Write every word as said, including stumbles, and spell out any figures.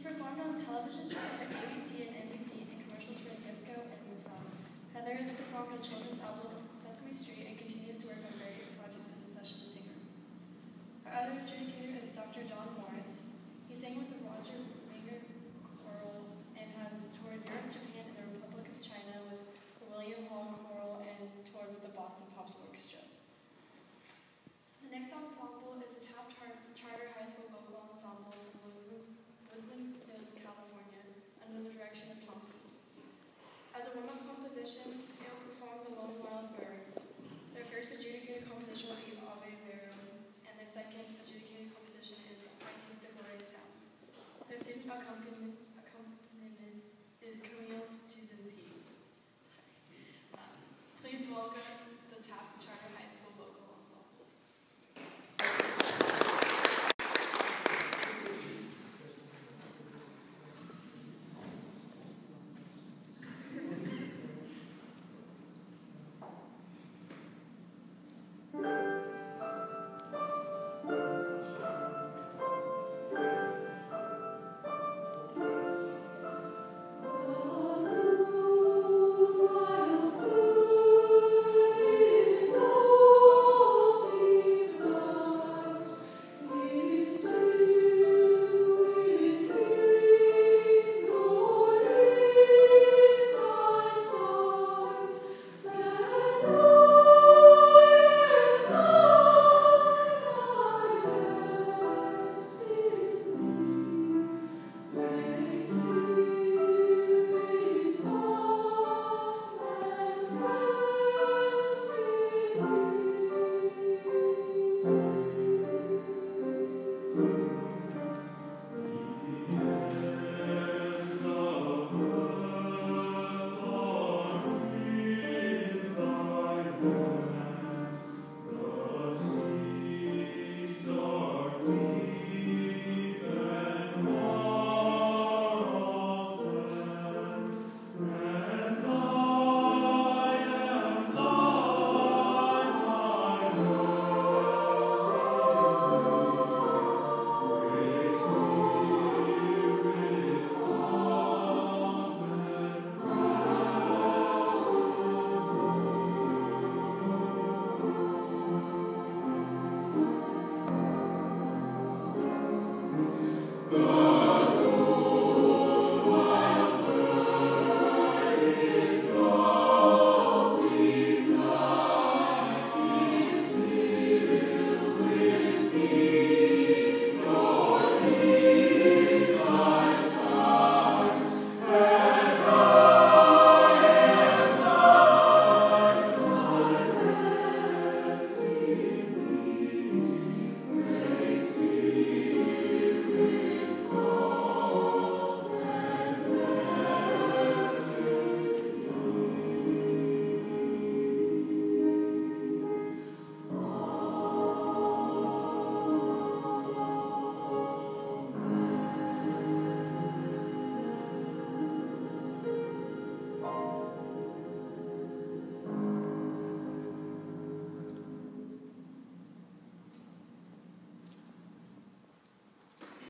performed on television shows like A B C and N B C and commercials for Nabisco and Ensemble. Heather has performed on children's albums Sesame Street and continues to work on various projects as a session singer. Our other adjudicator is Doctor John